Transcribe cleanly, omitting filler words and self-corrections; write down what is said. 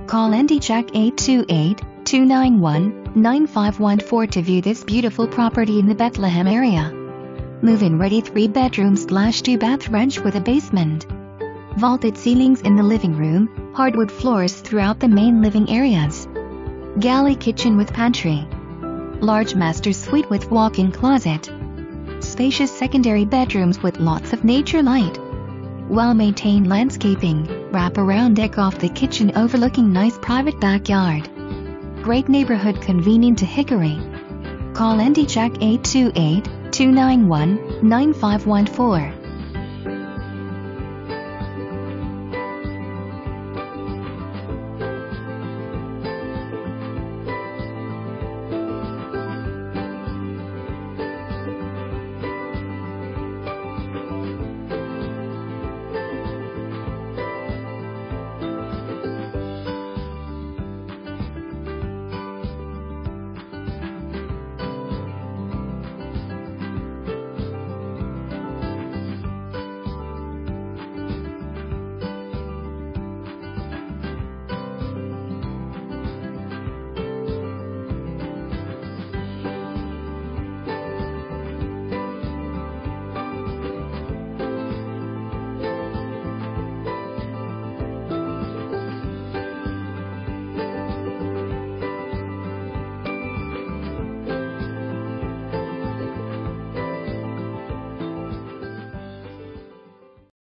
Call Andy Jack 828-291-9514 to view this beautiful property in the Bethlehem area. Move-in ready 3-bedroom/2-bath ranch with a basement. Vaulted ceilings in the living room, hardwood floors throughout the main living areas. Galley kitchen with pantry. Large master suite with walk-in closet. Spacious secondary bedrooms with lots of nature light. Well-maintained landscaping, wrap-around deck off the kitchen overlooking nice private backyard. Great neighborhood convenient to Hickory. Call Andy Jack 828-291-9514.